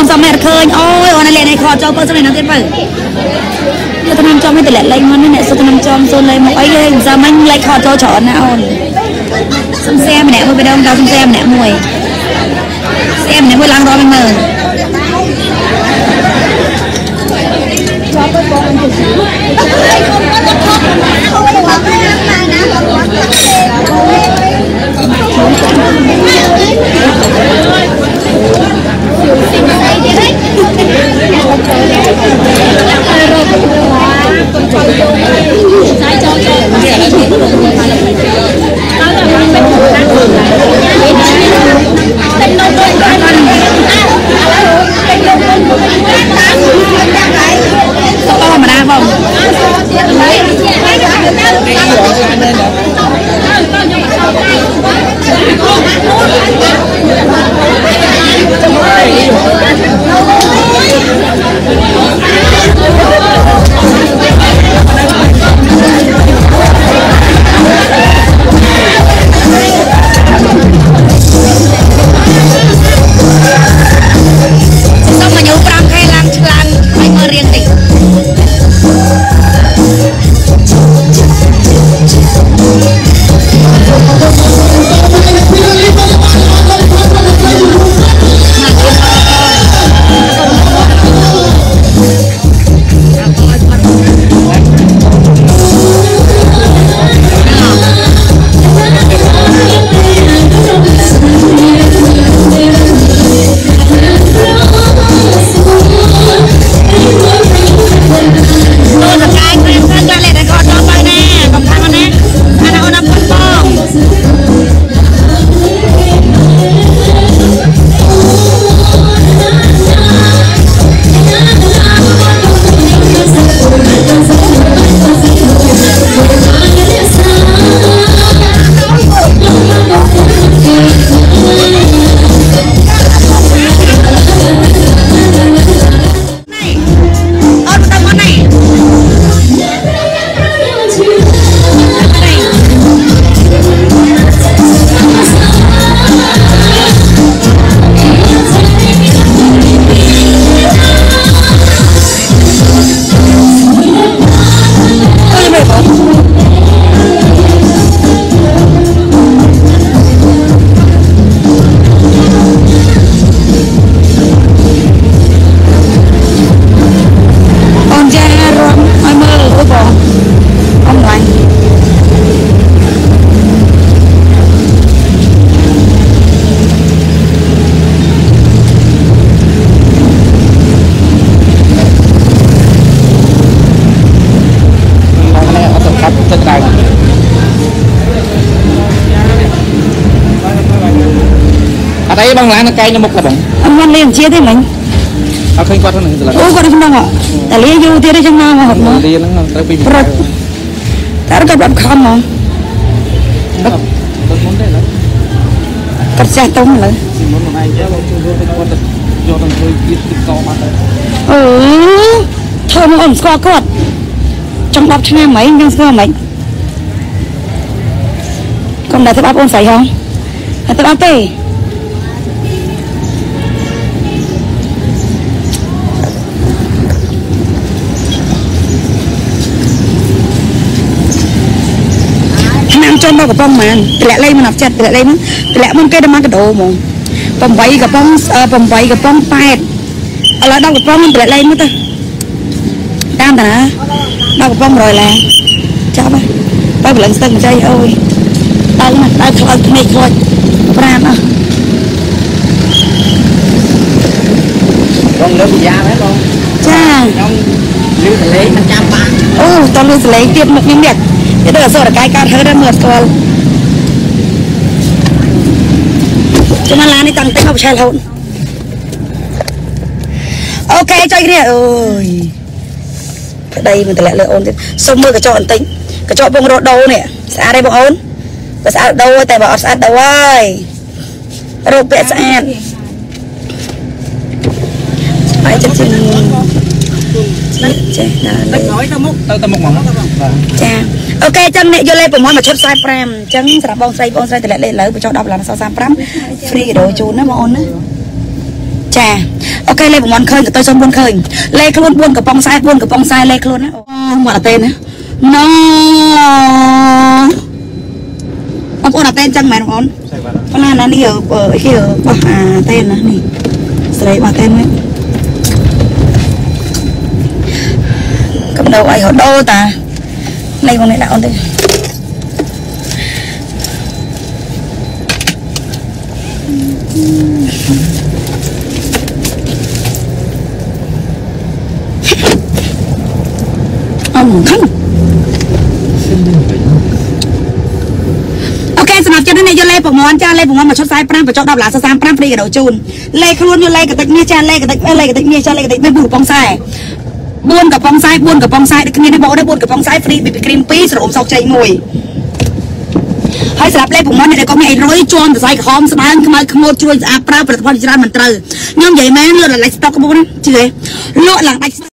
con xong mẹ khơi ôi ôn này này khó cho con xong này nó tiếp phải cho tôi nằm trong mấy tỷ lệ lên ngon này sao tôi nằm trong rồi lấy một ấy giờ mình lấy khó cho chọn nào xong xe mẹ mua về đâu tao xong xe mẹ mùi xe mẹ mùi lăng rồi mình mờ to mà đa không đây bằng lá nó cay nó mục là bỏng anh văn liền chia thế mình à khơi qua thôi này là qua đây không đâu ạ tại lý du thế đấy trong nào mà học nó đi nó tới bị rồi ta có gặp không mà cắt xe tông lại thôi nó ổn score cốt trong bắp cho em mấy nhưng score mấy còn đã thấy bắp ổn sấy không thấy bắp tê nam trong bao cái bông mà lẹ lên mà nạp chặt lẹ lên lẹ muốn cây đâm cái đồ mà bông váy cái bông pet ở lại đâu cái bông lẹ lên nữa ta cam ta đâu cái bông rồi là chào ba ba lần sân chơi ơi đây mà đây thôi này thôi brand à con nước da đấy con cha lưu lấy 100 bạc tao lưu lấy tiếp một miếng đẹp cái đó là rồi cái cao hơn đã mượt còn cho mà lá này tăng tính học sai hồn ok cho cái này ơi đây mình lại ôn xong mưa cái chọn tính cái chọn bông rốt đâu nè xa đây bông ôn cái xa đâu tại bỏ xa đâu ơi rốt bẹ xa phải chân chân tao mốc mỏng cha ok chân mẹ vô lên của món mà chốt sai pram chân sạp bông say thì lại lên lấy cho đọc là sao sam pram free đồ chú nó mà ôn á ចាអូខេលេខប្រព័ន្ធឃើញក៏ទៅសុំ4ឃើញលេខខ្លួន4កំប៉ុងខ្សែ4កំប៉ុងខ្សែលេខខ្លួនណាអូមកអត់ទេណាណូបងប្អូនអត់ទេអញ្ចឹងមែនបងប្អូនប៉ុន្តែណានេះគេបោះអាទេណានេះស្រីបោះទេណាកំដៅអីហដូរតាលេខបងនេះដាក់អូនទេខឹងអូខេសម្រាប់ចិត្តនេះយកលេខប្រមន់ចាលេខប្រមន់មកឈុត45បញ្ចុះ10ឡា35ព្រីកដោជូនលេខខ្លួនយកលេខកតិចមាសចាលេខកតិចមាសលេខកតិចមាសចាលេខកតិចមាស4កំប៉ុងខ្សែ4កំប៉ុងខ្សែ4កំប៉ុងខ្សែដូចគ្នានេះបង4កំប៉ុងខ្សែហ្វ្រីប៊ីប៊ីគ្រីម2ស្រោមសោកជ័យ1ហើយសម្រាប់លេខប្រមន់នេះក៏មានអីរុយជាន់សរសៃក្រហមស្ដើងខ្មៅខ្មោចជួយស្អាតប្រើផលិតផលច្រើនមិនត្រូវខ្ញុំនិយាយមែនលក់ដល់ like stock បងណាជឿទេលក់ឡើងដាច់